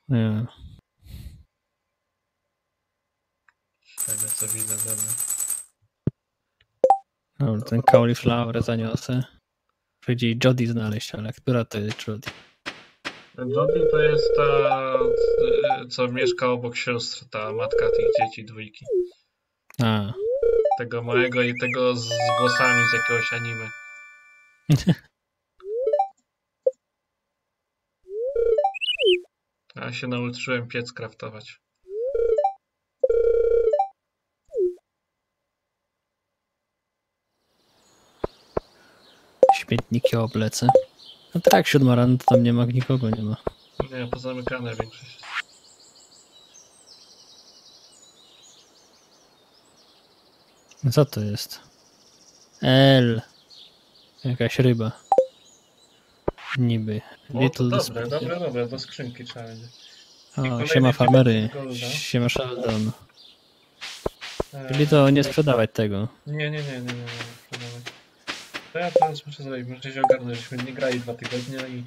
Nie. Z tego co widzę, dobra. No, ten cauliflower zaniosę. Przyjdzie i Jodie znaleźć, ale która to jest Jodie? Jodie to jest ta, co mieszka obok sióstr, ta matka tych dzieci dwójki. A. Tego małego i tego z włosami z jakiegoś anime. Ja się nauczyłem piec craftować. Śmietniki oblecę. No tak, 7 rano to tam nie ma, nikogo nie ma. Nie, pozamykane większość. Co to jest? L. Jakaś ryba. Niby. O, to dobre, do skrzynki trzeba będzie. O, siema farmery. Siema Sheldon. Czyli to nie sprzedawać tego. Nie sprzedawać. To ja teraz muszę zrobić, muszę się ogarnąć, żeśmy nie grali 2 tygodnie i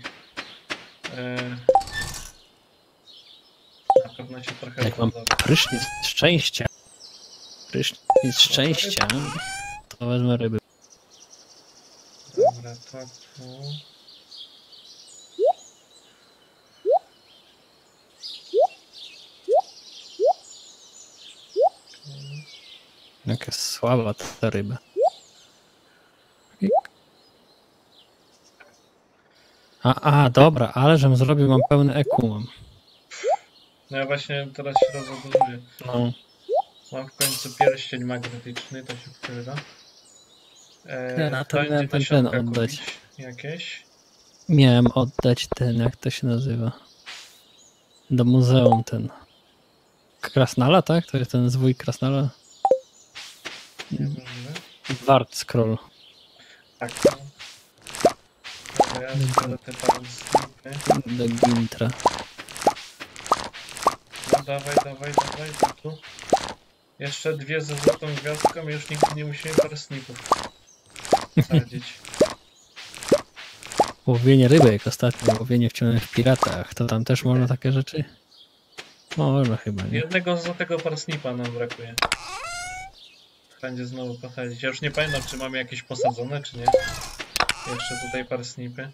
na pewno się trochę... Jak mam prysznic szczęścia. Prysznic szczęścia, to wezmę ryby. Dobra, to tu... Jaka słaba ta ryba. Dobra, ale żem zrobił, mam pełny EQ. Mam. No ja właśnie teraz się rozładuję. No. Mam w końcu pierścień magnetyczny, to się przyda. To miałem ten oddać. Jakieś? Miałem oddać ten, jak to się nazywa. Do muzeum ten. Krasnala, tak? To jest ten zwój Krasnala? Wart scroll. Tak. Dobra, ja zbiorę te parę slipy. Do Gintra. No dawaj, tu. Jeszcze 2 ze złotą gwiazdką i już nigdy nie musimy parę snipów sadzić. Łowienie rybek ostatnio, łowienie w piratach, to tam też można takie rzeczy? Można chyba, nie? Jednego złotego parsnipa nam brakuje. Będzie znowu posadzić. Ja już nie pamiętam, czy mamy jakieś posadzone, czy nie. Jeszcze tutaj parsnipy.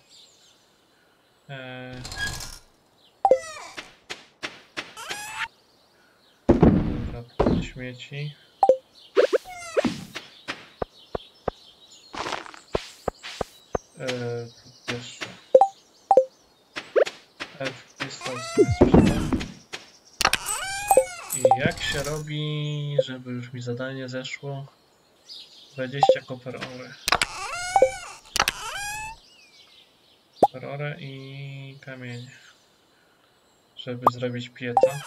Dobra, tu śmieci. Jeszcze. Pistol sobie sprzedam. I jak się robi, żeby już mi zadanie zeszło? 20 copper ore. Copper ore i kamień. Żeby zrobić pieca.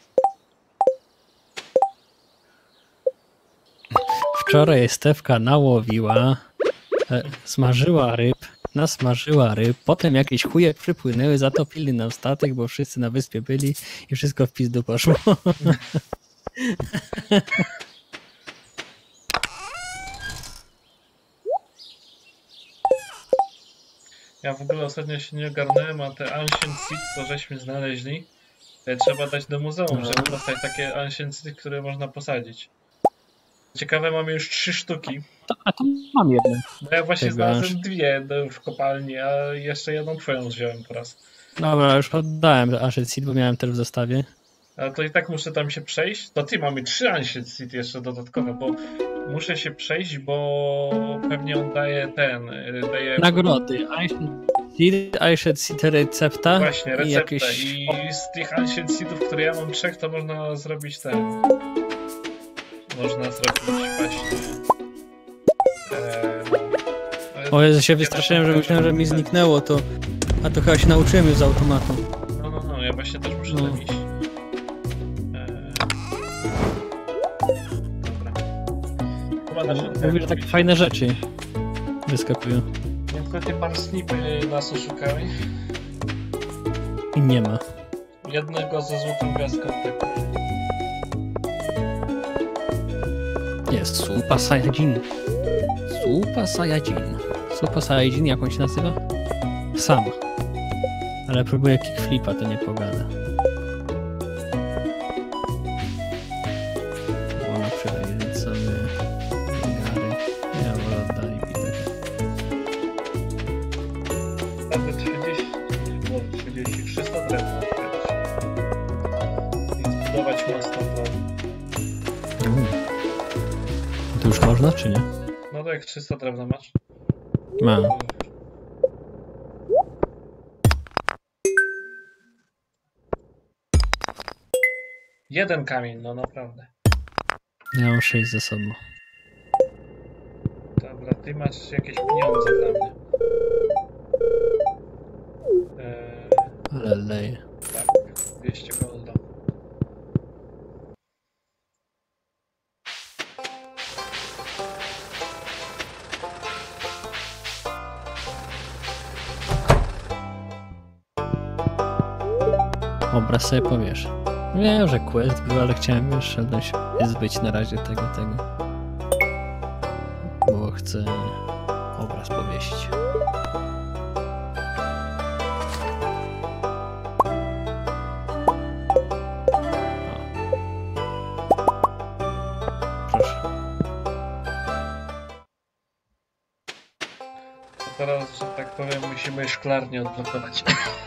Wczoraj Stefka nałowiła, smażyła ryb, nasmażyła ryb, potem jakieś chuje przypłynęły, zatopili nam statek, bo wszyscy na wyspie byli i wszystko w pizdu poszło. Ja w ogóle ostatnio się nie ogarnąłem, a te Ancient Seed, co żeśmy znaleźli, trzeba dać do muzeum, żeby dostać takie Ancient Seed, które można posadzić. Ciekawe, mamy już 3 sztuki. A to mam jedno. No ja właśnie znalazłem 2 w kopalni, a jeszcze jedną twoją wziąłem po raz. Dobra, już oddałem Ancient Seed, bo miałem też w zestawie. Ale to i tak muszę tam się przejść. To ty, mamy 3 Ancient Seed jeszcze dodatkowe, bo muszę się przejść, bo pewnie on daje daje... Nagrody. Ancient Seed recepta. Właśnie, receptę. I jakieś... I z tych Ancient Seedów, które ja mam 3, to można zrobić Można zrobić właśnie... O Jezu, się wystraszyłem, że myślałem, że mi zniknęło to. A to chyba się nauczyłem już z automatu. No, ja właśnie też muszę tam iść. Dobra. Mówię, że takie fajne rzeczy wyskakują. Niestety parsnipy nas oszukały. I nie ma. Jednego ze złotą gwiazdką tylko. Jest Super Saiyajin. Super Saiyajin. Super Saiyajin, jak on się nazywa? Sam. Ale próbuję kickflipa, to nie pogada. mocno woli. To już można, czy nie? No to jak 300 drewna masz? Mam. Jeden kamień, no naprawdę. Ja mam 6 ze sobą. Dobra, ty masz jakieś pieniądze dla mnie. Ale leje. Tak, 200 golda. Obraz sobie powiesz. Wiem, że quest był, ale chciałem jeszcze zbyć na razie tego. Bo chcę obraz powiesić. Proszę. To teraz, że tak powiem, musimy szklarnię odblokować.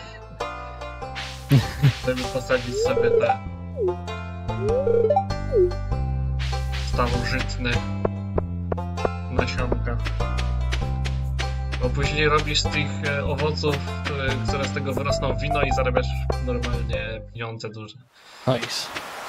Żeby posadzić sobie te starożytne nasionka. Bo później robisz z tych owoców, które z tego wyrosną, wino i zarabiasz normalnie pieniądze duże. Nice.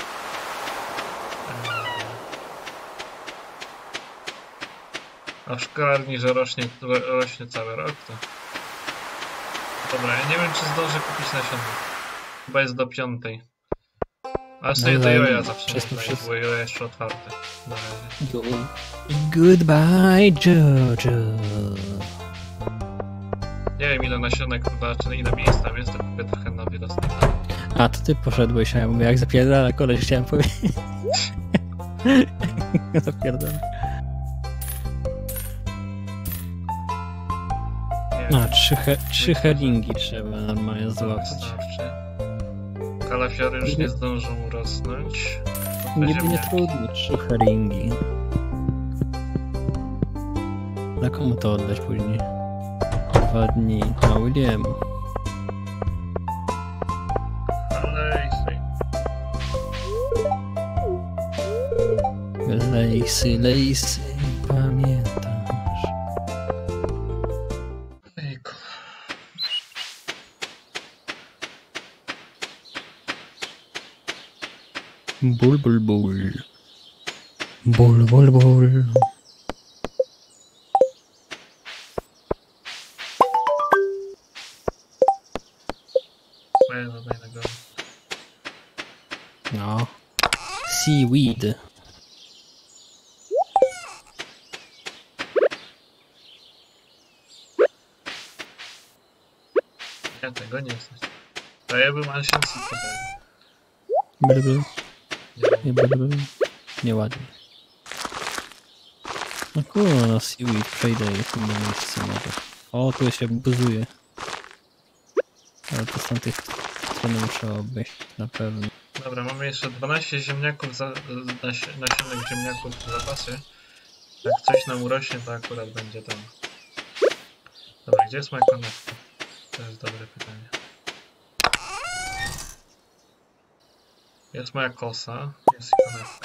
A w szklarni, że rośnie cały rok, to... Dobra, ja nie wiem, czy zdążę kupić nasiona. Chyba jest do 5. Ale sobie do joja zawsze można iść, bo joja jeszcze otwarte. Na razie. Goodbye, Jojo. Nie wiem, ile nasionek da, czy ile miejsc tam jest, to kupię trochę na wyrostek. A, to ty poszedłeś, a ja mówię, jak zapierdala koleś, chciałem powiedzieć. Zapierdala. A, trzy herringi trzeba normalnie złapać. Kalafiory już nie zdążą rosnąć. Nie trudno, 3 herringi. Na komu to oddać później? 2 dni na Williamu. Lejsy, pamiętasz? Ejku. Ból. Ból. No. Seaweed. Ja tego nie chcę. To ja bym Ancient Seed Blablabla. Nieładnie. No kurwa, na Seaweed przejdę i w inne miejsce może. O, tu się buzuje. Ale to z tamtej strony muszę obejść, na pewno. Dobra, mamy jeszcze 12 ziemniaków, nasionek ziemniaków w zapasie. Jak coś nam urośnie, to akurat będzie tam. Dobra, gdzie jest moja konekta? To jest dobre pytanie. Jest moja kosa, jest konekta.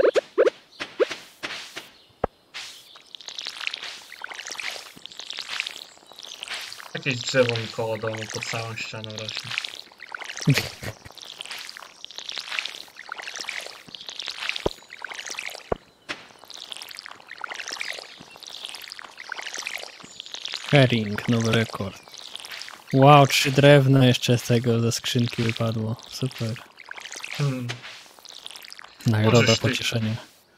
Jakieś drzewo mi koło domu pod całą ścianą rośnie. Herring, nowy rekord. Wow, 3 drewna jeszcze z tego ze skrzynki wypadło. Super. Nagroda, pocieszenie.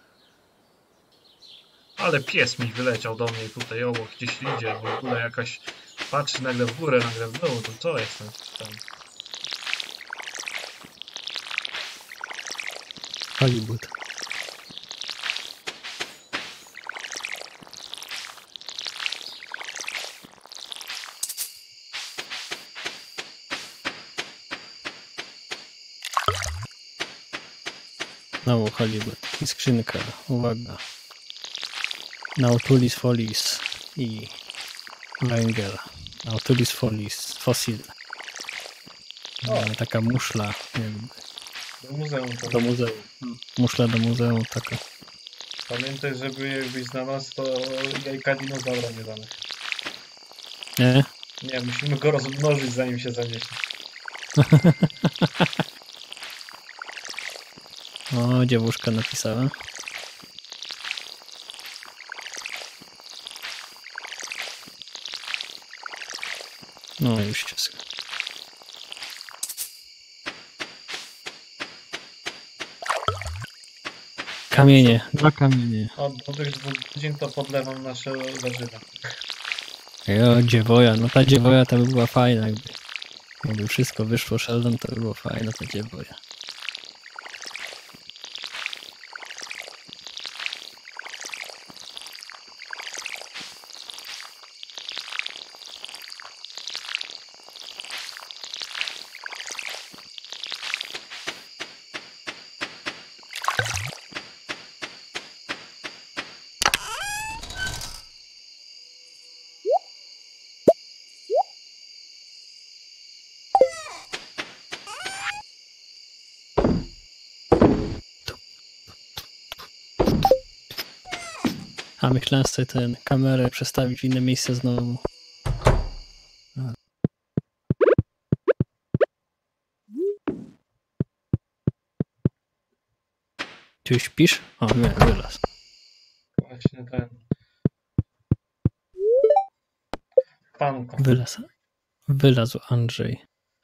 Ale pies mi wyleciał do mnie tutaj obok, gdzieś idzie, w ogóle jakaś... Patrzy nagle w górę, nagle w dół, to co jest tam? Hollywood. Znowu Hollywood. I skrzynka. Uwaga. Nautilus Folies i węgiel. Nautilus Folies. Fossil. Taka muszla. Jakby. Do muzeum to. Do muzeum. Muszla do muzeum, taka. Pamiętaj, żeby jakbyś znalazł, to jajka dinozaura nie damy. Nie? Nie, musimy go rozmnożyć, zanim się zaniesie. O, dziewuszka napisała. No już się. Kamienie, 2 kamienie. Do tych 2 godzin to podlewam nasze warzywa. Jo, dziewoja, no ta dziewoja to by była fajna, jakby wszystko wyszło Sheldon, to by było fajne, ta dziewoja. A myślałem sobie tę kamerę przestawić w inne miejsce znowu. Ty śpisz? O, nie, wylazł. Właśnie ten. Panko. Wylazł Andrzej.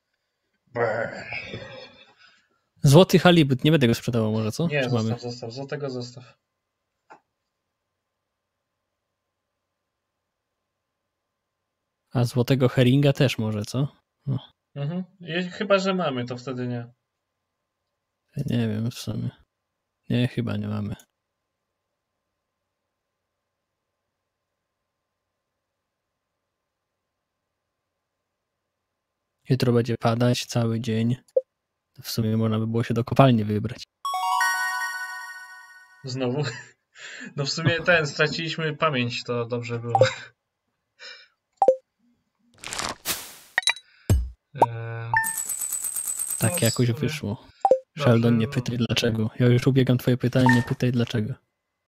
Złoty halibut, nie będę go sprzedawał może, co? Nie, Czy zostaw, mamy? zostaw. Złotego zostaw. A złotego heringa też może, co? No, Mhm. Chyba, że mamy, to wtedy nie. nie wiem w sumie. Nie, chyba nie mamy. Jutro będzie padać cały dzień. W sumie można by było się do kopalni wybrać. Znowu. No w sumie straciliśmy pamięć, to dobrze było. Tak No, jakoś w sumie. wyszło. Dobrze, Sheldon, nie no. pytaj dlaczego. Ja już ubiegam twoje pytanie, nie pytaj dlaczego.